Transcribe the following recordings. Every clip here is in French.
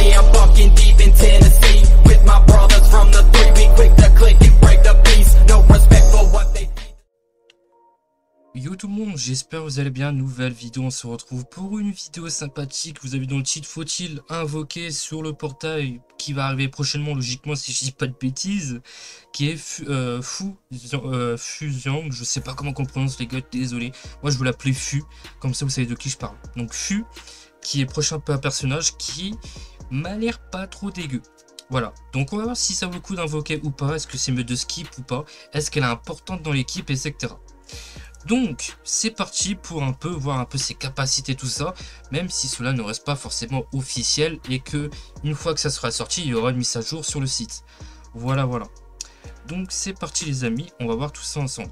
I'm bunking deep in Tennessee with my brothers from the 3. We quick to click and break the peace. No respect for what they. Yo tout le monde, j'espère que vous allez bien. Nouvelle vidéo, on se retrouve pour une vidéo sympathique. Vous avez dans le titre, faut-il invoquer sur le portail qui va arriver prochainement, logiquement si je dis pas de bêtises, qui est Fusion, je sais pas comment on prononce les gars, désolé. Moi je veux l'appeler Fu, comme ça vous savez de qui je parle. Donc Fu, qui est prochain personnage qui m'a l'air pas trop dégueu. Voilà, donc on va voir si ça vaut le coup d'invoquer ou pas, est-ce que c'est mieux de skip ou pas, est-ce qu'elle est importante dans l'équipe, etc. Donc, c'est parti pour un peu voir un peu ses capacités, tout ça, même si cela ne reste pas forcément officiel et que une fois que ça sera sorti, il y aura une mise à jour sur le site. Voilà, voilà. Donc, c'est parti les amis, on va voir tout ça ensemble.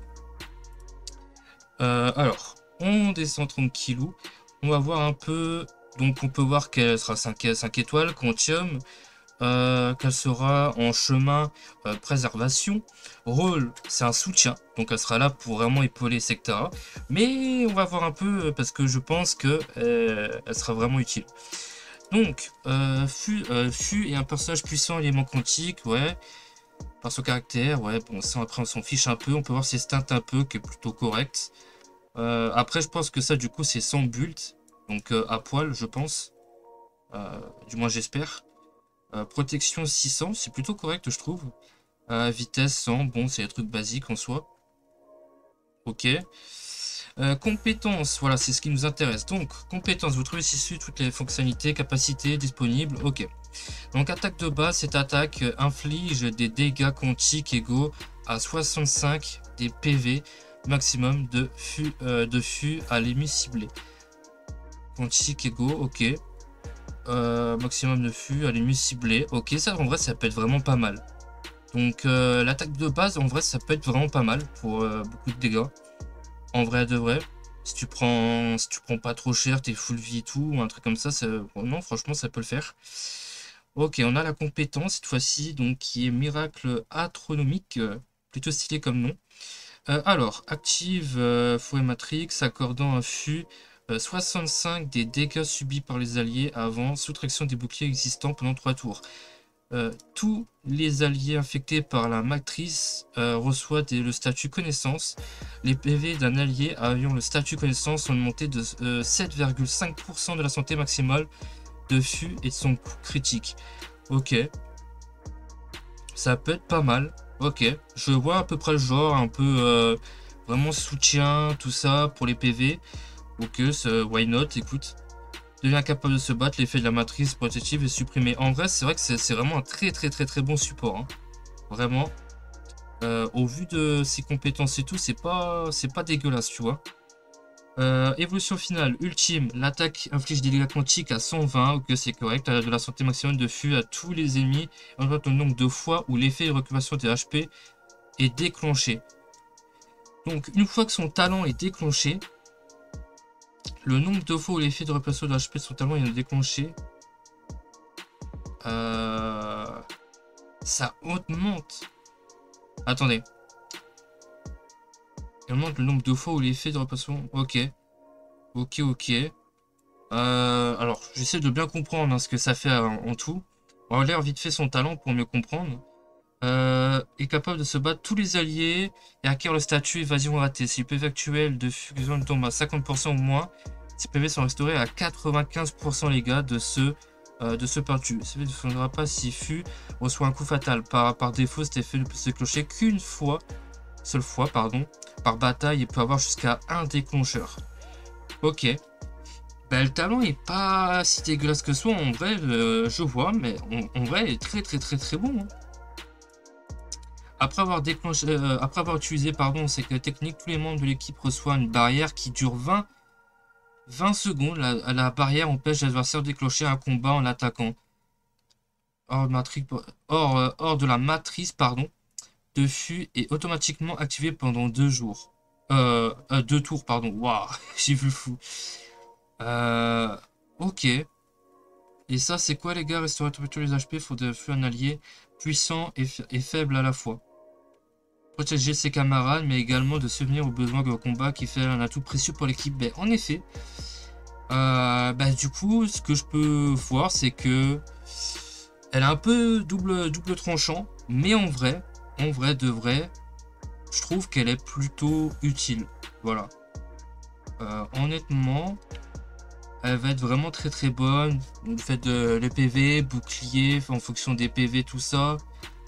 Alors, on descend tranquillou, on va voir un peu, donc on peut voir qu'elle sera 5 étoiles, Quantium. Qu'elle sera en chemin préservation. Rôle, c'est un soutien, donc elle sera là pour vraiment épauler, etc. Mais on va voir un peu parce que je pense que elle sera vraiment utile. Donc, Fu est un personnage puissant, élément quantique, ouais. Par son caractère, ouais, bon, ça après on s'en fiche un peu. On peut voir ses stats un peu, qui est plutôt correct. Après, je pense que ça, du coup, c'est sans build, donc à poil, je pense. Du moins, j'espère. Protection 600, c'est plutôt correct je trouve. Vitesse 100, bon c'est des trucs basiques en soi. Ok. Compétences, voilà c'est ce qui nous intéresse. Donc compétences, vous trouvez ici toutes les fonctionnalités, capacités disponibles. Ok. Donc attaque de base, cette attaque inflige des dégâts quantiques égaux à 65 des PV maximum de fût à l'ennemi ciblé. Quantique égaux, ok. Maximum de fût à l'ennemi ciblé. Ok, ça en vrai ça peut être vraiment pas mal. Donc l'attaque de base en vrai ça peut être vraiment pas mal pour beaucoup de dégâts. En vrai de vrai. Si tu prends pas trop cher, t'es full vie et tout, ou un truc comme ça, non franchement ça peut le faire. Ok, on a la compétence cette fois-ci, donc qui est miracle astronomique, plutôt stylé comme nom. Alors, active Fouet Matrix, accordant un fût 65 des dégâts subis par les alliés avant soustraction des boucliers existants pendant 3 tours. Tous les alliés infectés par la matrice reçoivent le statut connaissance. Les PV d'un allié ayant le statut connaissance sont augmentés de 7,5% de la santé maximale de fût et de son coup critique. Ok. Ça peut être pas mal. Ok. Je vois à peu près le genre, un peu vraiment soutien, tout ça pour les PV. Ok, why not, écoute. Devient capable de se battre, l'effet de la matrice protective est supprimé. En vrai, c'est vrai que c'est vraiment un très bon support. Hein. Vraiment. Au vu de ses compétences et tout, c'est pas dégueulasse, tu vois. Évolution finale, ultime, l'attaque inflige des dégâts quantiques à 120, ok c'est correct, de la santé maximum de fût à tous les ennemis, en le nombre de fois où l'effet de récupération des HP est déclenché. Donc une fois que son talent est déclenché, le nombre de fois où l'effet de récupération de HP de son talent est déclenché, ça augmente. Attendez. Il augmente le nombre de fois où l'effet de récupération. Ok. Ok. Alors, j'essaie de bien comprendre hein, ce que ça fait en tout. On va lire vite fait son talent pour mieux comprendre. Est capable de se battre tous les alliés et acquiert le statut évasion ratée. Si le PV actuel de fusion tombe à 50% ou moins, ces PV sont restaurés à 95% les gars de ce peintu. Ça ne fonctionnera pas si Fu reçoit un coup fatal. Par défaut, cet effet ne peut se déclencher qu'une seule fois, par bataille et peut avoir jusqu'à un déclencheur. Ok. Ben, le talent est pas si dégueulasse que soit en vrai, je vois, mais en vrai, il est très bon. Hein. Après avoir utilisé cette technique, tous les membres de l'équipe reçoivent une barrière qui dure 20 secondes. La barrière empêche l'adversaire de déclencher un combat en attaquant. Hors de la matrice, de fût est automatiquement activé pendant 2 jours. 2 tours, pardon. Waouh, j'ai vu le fou. Ok. Et ça, c'est quoi, les gars? Restaurer tous les HP, faut un allié puissant et faible à la fois. Protéger ses camarades, mais également de subvenir aux besoins de combat qui fait un atout précieux pour l'équipe. Ben, en effet, du coup, ce que je peux voir, c'est que elle est un peu double tranchant, mais en vrai de vrai, je trouve qu'elle est plutôt utile. Voilà. Honnêtement, elle va être vraiment très bonne. Le fait de les PV, bouclier, en fonction des PV, tout ça.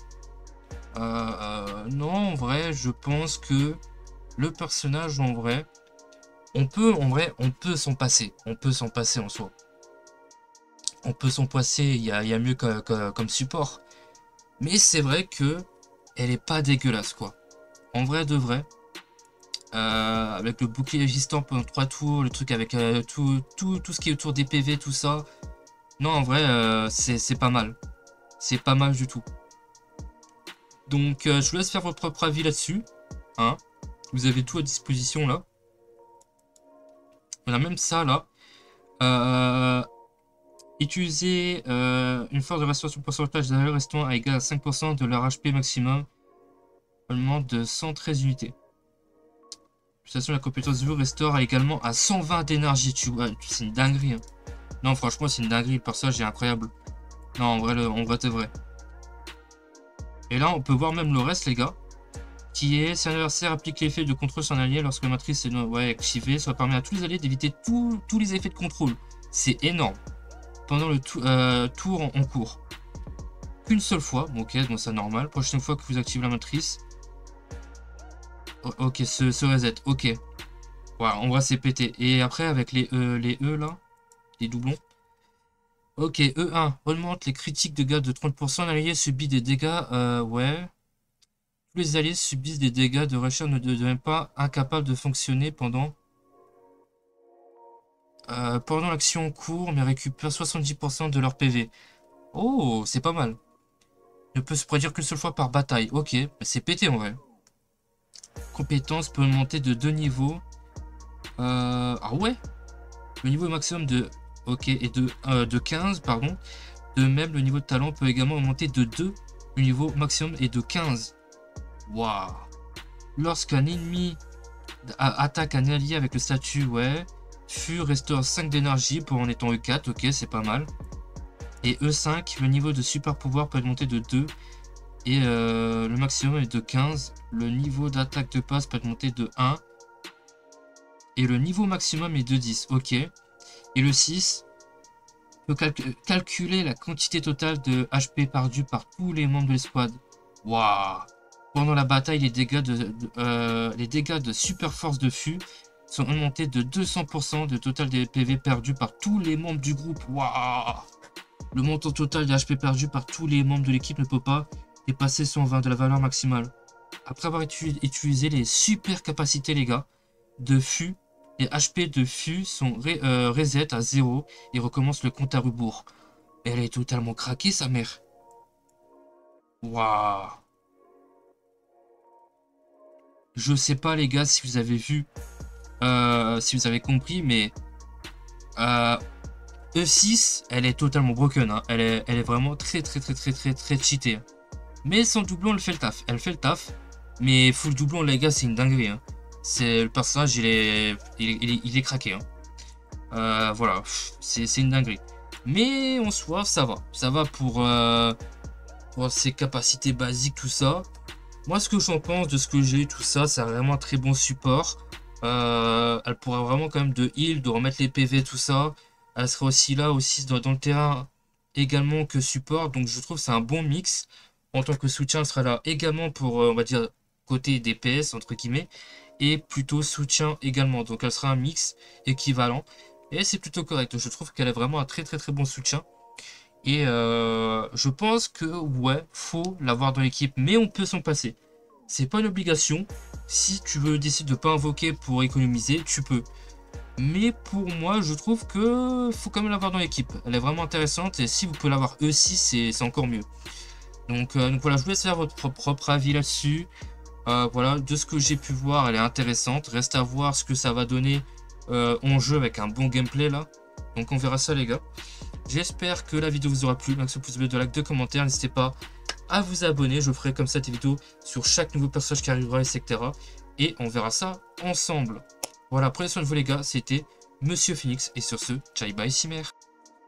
Non, en vrai, je pense que le personnage, en vrai, on peut s'en passer. On peut s'en passer en soi. On peut s'en passer, il y a mieux comme support. Mais c'est vrai que elle est pas dégueulasse, quoi. En vrai de vrai. Avec le bouclier résistant pendant 3 tours, le truc avec tout ce qui est autour des PV, tout ça. Non, en vrai, c'est pas mal. C'est pas mal du tout. Donc, je vous laisse faire votre propre avis là-dessus. Hein. Vous avez tout à disposition là. On a même ça là. Utiliser une force de restauration pourcentage d'ailleurs restant à égal à 5% de leur HP maximum. Seulement de 113 unités. L'utilisation de la compétence vue restaure également à 120 d'énergie. C'est une dinguerie. Hein. Non, franchement, c'est une dinguerie. Le personnage est incroyable. Non, en vrai, c'est vrai. Et là, on peut voir même le reste, les gars. Qui est, si un adversaire applique l'effet de contrôle sur un allié lorsque la matrice est activée, ça permet à tous les alliés d'éviter tous les effets de contrôle. C'est énorme. Pendant le tour en cours. Qu'une seule fois. Bon, ok, bon, c'est normal. Prochaine fois que vous activez la matrice. Ok, ce reset. Ok. Voilà, on voit c'est pété. Et après, avec les E là, les doublons. Ok, E1. Augmente les critiques de dégâts de 30%. L'allié subit des dégâts. Ouais. Tous les alliés subissent des dégâts de recherche ne deviennent pas incapables de fonctionner pendant l'action en cours, mais récupèrent 70% de leur PV. Oh, c'est pas mal. Ne peut se produire qu'une seule fois par bataille. Ok, c'est pété en vrai. Compétence peut monter de 2 niveaux. Ah ouais. Le niveau maximum de... Ok, et de 15, pardon. De même, le niveau de talent peut également augmenter de 2. Le niveau maximum est de 15. Waouh. Lorsqu'un ennemi attaque un allié avec le statut, ouais. Fût restaure 5 d'énergie pour en étant E4. Ok, c'est pas mal. Et E5, le niveau de super pouvoir peut monter de 2. Et le maximum est de 15. Le niveau d'attaque de passe peut monter de 1. Et le niveau maximum est de 10. Ok. Et le 6 peut calculer la quantité totale de HP perdue par tous les membres de l'escouade. Waouh. Pendant la bataille, les dégâts de super force de fût sont augmentés de 200% de total des PV perdus par tous les membres du groupe. Waouh. Le montant total des HP perdus par tous les membres de l'équipe ne peut pas dépasser 120 de la valeur maximale. Après avoir utilisé les super capacités, les gars, de fût, les HP de fût sont reset à 0 et recommencent le compte à rebours. Elle est totalement craquée, sa mère. Waouh. Je sais pas, les gars, si vous avez vu, si vous avez compris, mais E6, elle est totalement broken. Hein. Elle est vraiment très cheatée. Mais son doublon, elle fait le taf. Elle fait le taf. Mais full doublon, les gars, c'est une dinguerie. Hein. Le personnage, il est craqué. Hein. Voilà, c'est une dinguerie. Mais en soi, ça va. Ça va pour ses capacités basiques, tout ça. Moi, ce que j'en pense de ce que j'ai, tout ça, c'est vraiment un très bon support. Elle pourra vraiment quand même de heal, de remettre les PV, tout ça. Elle sera aussi là, aussi dans le terrain, également que support. Donc, je trouve que c'est un bon mix. En tant que soutien, elle sera là également pour, on va dire, côté DPS, entre guillemets. Et plutôt soutien également. Donc, elle sera un mix équivalent. Et c'est plutôt correct. Je trouve qu'elle est vraiment un très bon soutien. Et je pense que, ouais, faut l'avoir dans l'équipe. Mais on peut s'en passer. C'est pas une obligation. Si tu veux décider de pas invoquer pour économiser, tu peux. Mais pour moi, je trouve que faut quand même l'avoir dans l'équipe. Elle est vraiment intéressante. Et si vous pouvez l'avoir E6, c'est encore mieux. Donc voilà, je vous laisse faire votre propre avis là-dessus. Voilà, de ce que j'ai pu voir, elle est intéressante. Reste à voir ce que ça va donner en jeu avec un bon gameplay là. Donc on verra ça, les gars. J'espère que la vidéo vous aura plu. Max pouce bleu, de like, de commentaires. N'hésitez pas à vous abonner. Je ferai comme ça des vidéos sur chaque nouveau personnage qui arrivera, etc. Et on verra ça ensemble. Voilà, prenez soin de vous, les gars. C'était Monsieur Phoenix. Et sur ce, ciao bye, Chimère.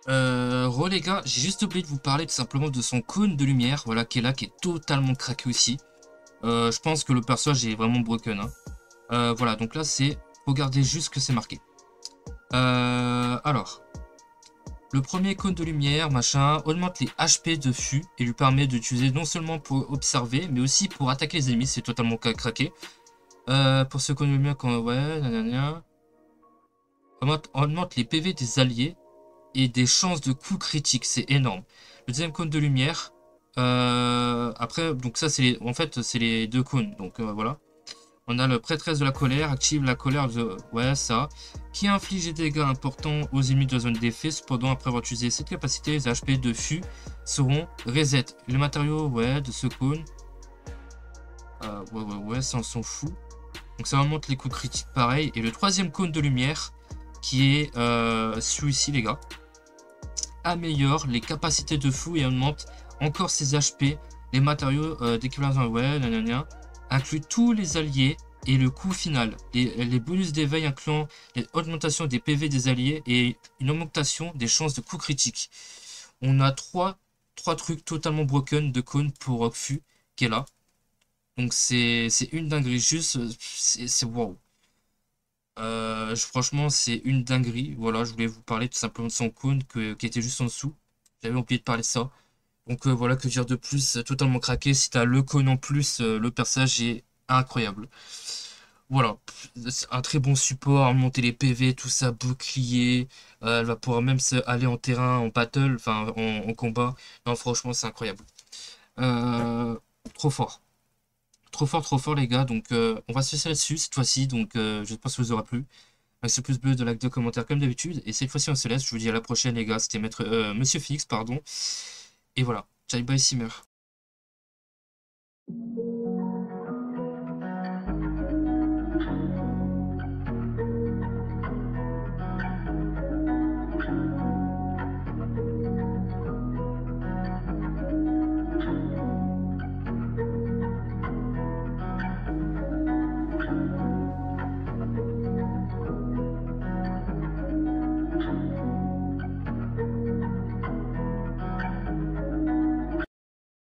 Les gars, j'ai juste oublié de vous parler tout simplement de son cône de lumière, voilà, qui est là, qui est totalement craqué aussi. Je pense que le personnage est vraiment broken, hein. Voilà, donc là c'est, regardez juste ce que c'est marqué. Alors, le premier cône de lumière, machin, augmente les HP de fût et lui permet d'utiliser non seulement pour observer, mais aussi pour attaquer les ennemis, c'est totalement craqué. Pour ce cône de lumière, quand, ouais, nanana, augmente les PV des alliés et des chances de coups critiques, c'est énorme. Le deuxième cône de lumière, après, donc ça c'est en fait c'est les deux cônes, donc voilà. On a le prêtresse de la colère, active la colère de... Ouais, ça. Qui inflige des dégâts importants aux ennemis de la zone d'effet. Cependant, après avoir utilisé cette capacité, les HP de fût seront reset. Les matériaux, ouais, de ce cône. Ouais, ça on s'en fout. Donc ça remonte les coups critiques pareil. Et le troisième cône de lumière, qui est celui-ci, les gars, améliore les capacités de fou et augmente encore ses HP. Les matériaux d'équivalent, ouais, nanana, inclut tous les alliés et le coût final. Les bonus d'éveil incluant l'augmentation des PV des alliés et une augmentation des chances de coup critique. On a trois trucs totalement broken de cône pour Rockfu qui est là. Donc c'est une dinguerie, juste c'est wow. Franchement c'est une dinguerie. Voilà, je voulais vous parler tout simplement de son cône qui était juste en dessous. J'avais oublié de parler de ça. Donc voilà, que dire de plus, totalement craqué. Si t'as le cône en plus, le personnage est incroyable. Voilà, un très bon support, monter les PV, tout ça, bouclier. Elle va pouvoir même aller en terrain, en battle, enfin en combat. Non, franchement, c'est incroyable. Trop fort. Trop fort les gars. Donc on va se laisser là-dessus cette fois-ci. Donc j'espère que ça vous aura plu. Avec ce pouce bleu, de like, de commentaires comme d'habitude. Et cette fois-ci on se laisse. Je vous dis à la prochaine les gars. C'était Monsieur Fix, pardon. Et voilà. Ciao, bye, Simmer.